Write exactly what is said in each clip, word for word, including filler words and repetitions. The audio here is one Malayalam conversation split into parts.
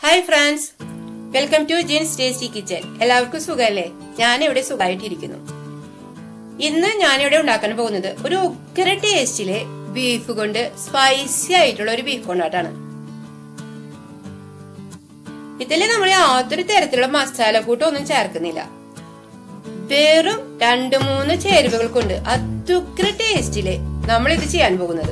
Hi friends, welcome to Jins tasty kitchen. എല്ലാവർക്കും സുഖമല്ലേ? ഞാനിവിടെ സുഖമായിട്ടിരിക്കുന്നു. ഇന്ന് ഞാനിവിടെ ഉണ്ടാക്കാൻ പോകുന്നത് ഒരു ഉഗ്ര ടേസ്റ്റിലെ ബീഫ് കൊണ്ട് സ്പൈസി ആയിട്ടുള്ള ഒരു ബീഫ് കൊണ്ടാട്ടാണ്. ഇതില് നമ്മൾ യാതൊരു തരത്തിലുള്ള മസാലക്കൂട്ടും ഒന്നും ചേർക്കുന്നില്ല. വെറും രണ്ടു മൂന്ന് ചേരുവകൾ കൊണ്ട് അതുഗ്ര ടേസ്റ്റില് നമ്മൾ ഇത് ചെയ്യാൻ പോകുന്നത്.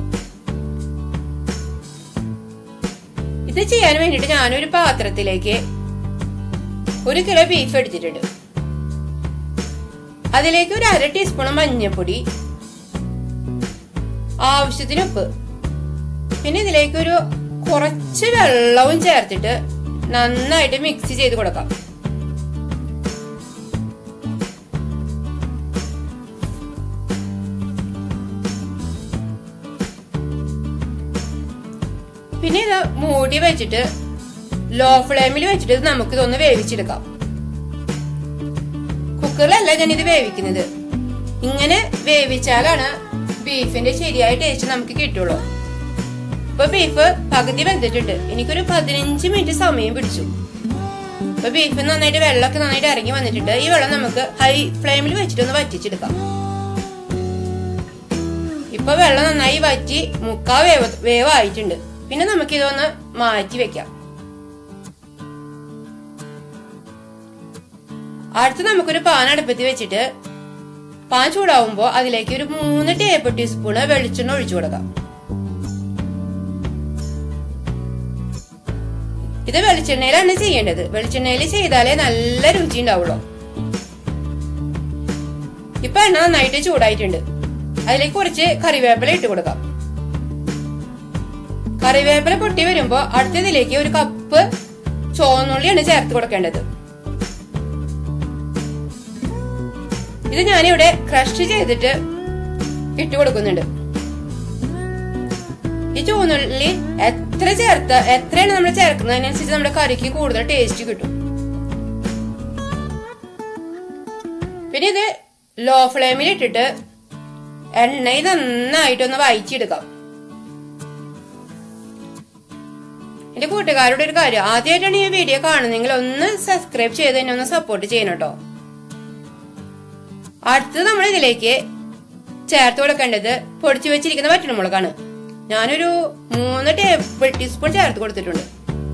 ഇത് ചെയ്യാൻ വേണ്ടിട്ട് ഞാനൊരു പാത്രത്തിലേക്ക് ഒരു കിലോ ബീഫ് എടുത്തിട്ടുണ്ട്. അതിലേക്ക് ഒരു അര ടീസ്പൂൺ മഞ്ഞൾപ്പൊടി, ആവശ്യത്തിന് ഉപ്പ്, പിന്നെ ഇതിലേക്ക് ഒരു കുറച്ച് വെള്ളവും ചേർത്തിട്ട് നന്നായിട്ട് മിക്സ് ചെയ്ത് കൊടുക്കാം. പിന്നെ ഇത് മൂടി വെച്ചിട്ട് ലോ ഫ്ലെയിമിൽ വെച്ചിട്ട് നമുക്ക് ഇതൊന്ന് വേവിച്ചെടുക്കാം. കുക്കറിലല്ല ഞാൻ ഇത് വേവിക്കുന്നത്. ഇങ്ങനെ വേവിച്ചാലാണ് ബീഫിന്റെ ശരിയായ ടേസ്റ്റ് നമുക്ക് കിട്ടുള്ളൂ. ഇപ്പൊ ബീഫ് പകുതി വെന്തിട്ടുണ്ട്. എനിക്കൊരു പതിനഞ്ച് മിനിറ്റ് സമയം പിടിച്ചു. ഇപ്പൊ ബീഫ് നന്നായിട്ട് വെള്ളമൊക്കെ നന്നായിട്ട് ഇറങ്ങി വന്നിട്ടുണ്ട്. ഈ വെള്ളം നമുക്ക് ഹൈ ഫ്ലെയിമിൽ വെച്ചിട്ട് ഒന്ന് വറ്റിച്ചെടുക്കാം. ഇപ്പൊ വെള്ളം നന്നായി വറ്റി മുക്കാ വേവ് വേവായിട്ടുണ്ട്. പിന്നെ നമുക്ക് ഇതൊന്ന് മാറ്റി വെക്കാം. അടുത്ത് നമുക്കൊരു പാൻ അടുപ്പത്തി വെച്ചിട്ട് പാൻ ചൂടാവുമ്പോ അതിലേക്ക് ഒരു മൂന്ന് ടേബിൾ ടീസ്പൂണ് വെളിച്ചെണ്ണ ഒഴിച്ചു കൊടുക്കാം. ഇത് വെളിച്ചെണ്ണയിലാണ് ചെയ്യേണ്ടത്. വെളിച്ചെണ്ണയിൽ ചെയ്താലേ നല്ല രുചി ഉണ്ടാവുള്ളൂ. ഇപ്പൊ എണ്ണ നന്നായിട്ട് ചൂടായിട്ടുണ്ട്. അതിലേക്ക് കുറച്ച് കറിവേപ്പില ഇട്ട് കൊടുക്കാം. കറിവേപ്പില പൊട്ടി വരുമ്പോ അടുത്തതിലേക്ക് ഒരു കപ്പ് ചുവന്നുള്ളിയാണ് ചേർത്ത് കൊടുക്കേണ്ടത്. ഇത് ഞാനിവിടെ ക്രഷ് ചെയ്തിട്ട് ഇട്ട് കൊടുക്കുന്നുണ്ട്. ഈ ചുവന്നുള്ളി എത്ര ചേർത്ത എത്രയാണ് നമ്മൾ ചേർക്കുന്നതിനനുസരിച്ച് നമ്മുടെ കറിക്ക് കൂടുതൽ ടേസ്റ്റ് കിട്ടും. പിന്നെ ഇത് ലോ ഫ്ലെയിമിൽ ഇട്ടിട്ട് എണ്ണയിൽ നന്നായിട്ടൊന്ന് വഴറ്റിയെടുക്കാം. എന്റെ കൂട്ടുകാരുടെ ഒരു കാര്യം, ആദ്യമായിട്ടാണ് ഈ വീഡിയോ കാണുന്നെങ്കിൽ ഒന്ന് സബ്സ്ക്രൈബ് ചെയ്ത് തന്നെ ഒന്ന് സപ്പോർട്ട് ചെയ്യണം കേട്ടോ. അടുത്തത് നമ്മൾ ഇതിലേക്ക് ചേർത്ത് കൊടുക്കേണ്ടത് പൊടിച്ചു വെച്ചിരിക്കുന്ന വറ്റൽമുളകാണ്. ഞാനൊരു മൂന്ന് ടേബിൾ ടീസ്പൂൺ ചേർത്ത് കൊടുത്തിട്ടുണ്ട്.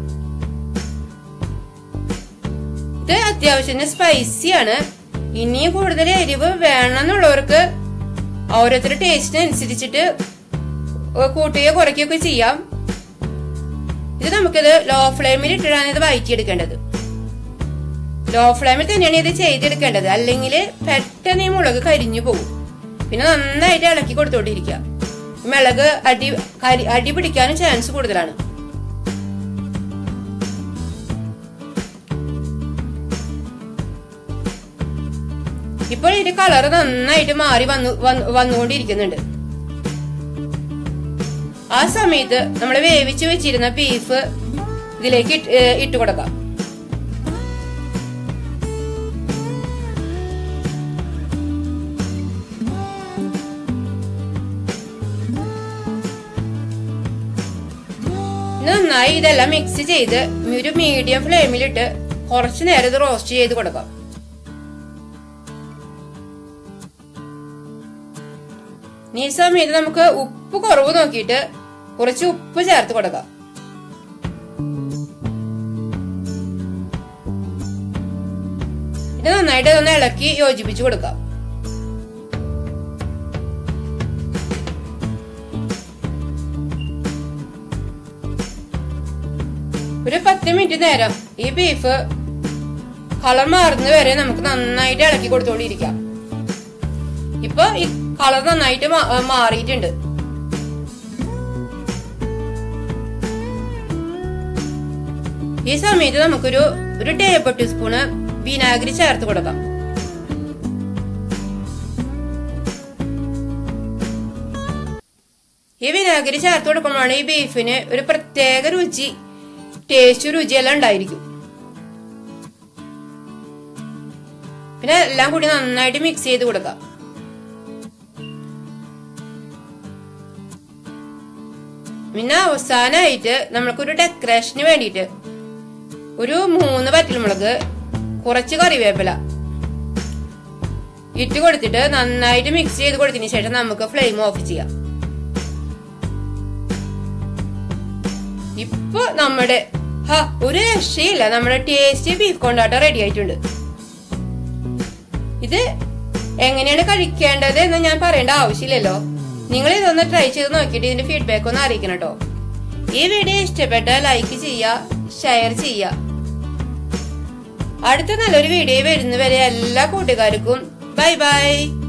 ഇത് അത്യാവശ്യത്തിന് സ്പൈസിയാണ്. ഇനിയും കൂടുതൽ എരിവ് വേണമെന്നുള്ളവർക്ക് ഓരോരുത്തരുടെ ടേസ്റ്റിനനുസരിച്ചിട്ട് കൂട്ടുകയോ കുറയ്ക്കുകയൊക്കെ ചെയ്യാം. ഇത് നമുക്കിത് ലോ ഫ്ലെയിമിൽ ഇട്ടിട്ടാണ് ഇത് വഴറ്റിയെടുക്കേണ്ടത്. ലോ ഫ്ലെയിമിൽ തന്നെയാണ് ഇത് ചെയ്തെടുക്കേണ്ടത്. അല്ലെങ്കിൽ പെട്ടെന്ന് ഈ മുളക് കരിഞ്ഞു പോകും. പിന്നെ നന്നായിട്ട് ഇളക്കി കൊടുത്തോണ്ടിരിക്കുക. മുളക് അടി അടി പിടിക്കാനും ചാൻസ് കൂടുതലാണ്. ഇപ്പോൾ ഇതിന്റെ കളർ നന്നായിട്ട് മാറി വന്നു വന്നുകൊണ്ടിരിക്കുന്നുണ്ട്. ആ സമയത്ത് നമ്മൾ വേവിച്ച് വെച്ചിരുന്ന ബീഫ് ഇതിലേക്ക് ഇട്ട് കൊടുക്കാം. നന്നായി ഇതെല്ലാം മിക്സ് ചെയ്ത് ഒരു മീഡിയം ഫ്ലെയിമിലിട്ട് കുറച്ചു നേരം ഇത് റോസ്റ്റ് ചെയ്ത് കൊടുക്കാം. ഈ സമയത്ത് നമുക്ക് ഉപ്പ് കുറവ് നോക്കിയിട്ട് കുറച്ച് ഉപ്പ് ചേർത്ത് കൊടുക്കാം. ഇത് നന്നായിട്ട് ഒന്ന് ഇളക്കി യോജിപ്പിച്ചു കൊടുക്കാം. ഒരു പത്ത് മിനിറ്റ് നേരം ഈ ബീഫ് കളർ മാറുന്നത് വരെ നമുക്ക് നന്നായിട്ട് ഇളക്കി കൊടുത്തോണ്ടിരിക്കാം. ഇപ്പൊ ഈ കളർ നന്നായിട്ട് മാറിയിട്ടുണ്ട്. ഈ സമയത്ത് നമുക്കൊരു ഒരു ടേബിൾ ടീസ്പൂണ് വിനാഗിരി ചേർത്ത് കൊടുക്കാം. ഈ വിനാഗിരി ചേർത്ത് കൊടുക്കുമ്പോഴാണ് ഈ ബീഫിന് ഒരു പ്രത്യേക രുചി, ടേസ്റ്റ്, രുചിയെല്ലാം ഉണ്ടായിരിക്കും. പിന്നെ എല്ലാം കൂടി നന്നായിട്ട് മിക്സ് ചെയ്ത് കൊടുക്കാം. പിന്നെ അവസാനമായിട്ട് നമ്മൾക്കൊരു ഡെക്കറേഷന് വേണ്ടിയിട്ട് ഒരു മൂന്ന് വറ്റൽമുളക്, കുറച്ച് കറിവേപ്പില ഇട്ട് കൊടുത്തിട്ട് നന്നായിട്ട് മിക്സ് ചെയ്ത് കൊടുത്തതിന് ശേഷം നമുക്ക് ഫ്ലെയിം ഓഫ് ചെയ്യാം. ഇപ്പൊ നമ്മുടെ ഹാ ഒരു രക്ഷയില്ല, നമ്മുടെ ടേസ്റ്റി ബീഫ് കൊണ്ടാട്ടം റെഡി ആയിട്ടുണ്ട്. ഇത് എങ്ങനെയാണ് കഴിക്കേണ്ടത് എന്ന് ഞാൻ പറയേണ്ട ആവശ്യമില്ലല്ലോ. നിങ്ങൾ ഇതൊന്ന് ട്രൈ ചെയ്ത് നോക്കിയിട്ട് ഇതിന്റെ ഫീഡ്ബാക്ക് ഒന്ന് അറിയിക്കണം കേട്ടോ. ഈ വീഡിയോ ഇഷ്ടപ്പെട്ട ലൈക്ക് ചെയ്യുക, ഷെയർ ചെയ്യുക. അടുത്ത നല്ലൊരു വീഡിയോ വരുന്നവരെ എല്ലാ കൂട്ടുകാർക്കും ബൈ ബൈ.